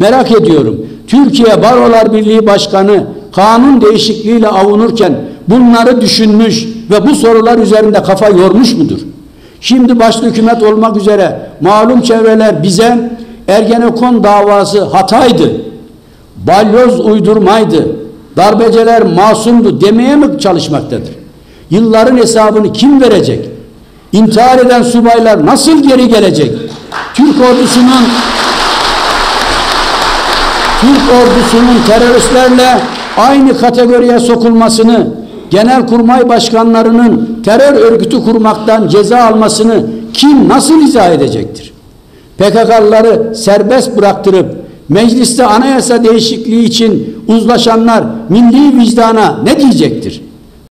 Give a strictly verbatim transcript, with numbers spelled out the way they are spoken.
Merak ediyorum. Türkiye Barolar Birliği Başkanı kanun değişikliğiyle avunurken bunları düşünmüş ve bu sorular üzerinde kafa yormuş mudur? Şimdi başta hükümet olmak üzere malum çevreler bize Ergenekon davası hataydı, balyoz uydurmaydı, darbeciler masumdu demeye mi çalışmaktadır? Yılların hesabını kim verecek? İntihar eden subaylar nasıl geri gelecek? Türk ordusunun Türk ordusunun teröristlerle aynı kategoriye sokulmasını, genelkurmay başkanlarının terör örgütü kurmaktan ceza almasını kim nasıl izah edecektir? P K K'lıları serbest bıraktırıp mecliste anayasa değişikliği için uzlaşanlar milli vicdana ne diyecektir?